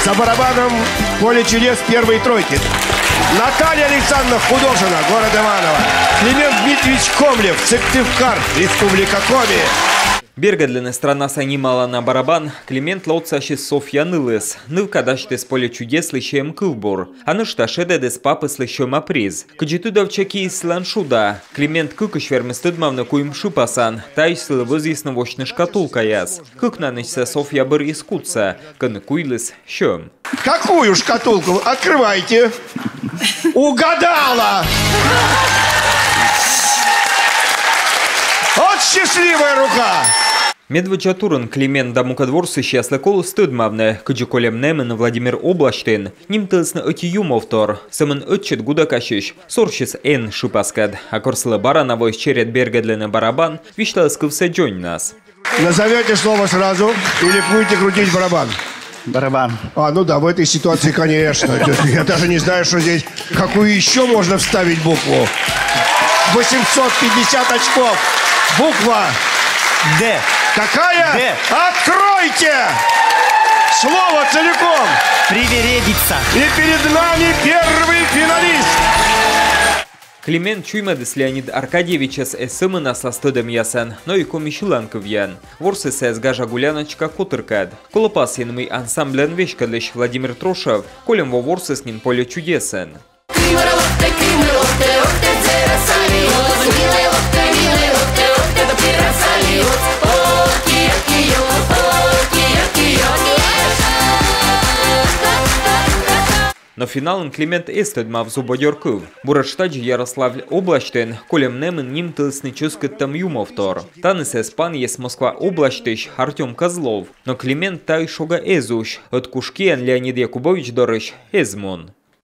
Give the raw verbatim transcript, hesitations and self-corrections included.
За барабаном «Поле чудес» первой тройки. Наталья Александровна Художина, город Иваново. Климент Дмитриевич Комлев, Сыктывкар, Республика Коми. Бергадлина страна санимала на барабан, Климент лоцаши Софья Нылыс. Нылка дашты с «Поле чудес» слышаем кылбур. А ну что шеде дес папы слышаем априз. Каджитуда в чаки сланшуда. Климент кыкыш верместыдмавна куим шипасан. Тайш сылывызисна вошны шкатулка яс. Кыкнанычса Софья быр искутса. Каны куйлыс щем. Какую шкатулку? Открывайте. Угадала! Вот счастливая рука! Медвачатурын Климент дамукадворсы счастливо колу стыдмавны, каджиколем немен Владимир Облаштын, ним тылсны отиюмовтор, самын отчет гуда кашиш, сорщис эн шипаскад, а корсылы барановой черед бергадлины барабан, вишталс кывса джонь нас. Назовете слово сразу или будете крутить барабан? Барабан. А, ну да, в этой ситуации, конечно. Я даже не знаю, что здесь, какую еще можно вставить букву. восемьсот пятьдесят очков. Буква Д. Какая? Д. Откройте! Слово целиком. Привередиться. И перед нами первый финалист. Климент Чуймадес Леонид Аркадьевича с эсымына со стыдом ясан, но и комишиланков ян. Ворсы сэс гажа гуляночка кутыркад. Колопас янмый ансамблен вешкадлыш Владимир Трошев, колем во ворсы с ним «Поле чудесен». Но финалом Климент эстедма в зубодерков. Бураштаджи Ярославль Облаштен, колем немен ним тылсны чускат там юмовтор. Танес эспан есть Москва Облаштыш Артем Козлов. Но Климент тай шога эзуш, от кушкиан Леонид Якубович дорыш эзмон.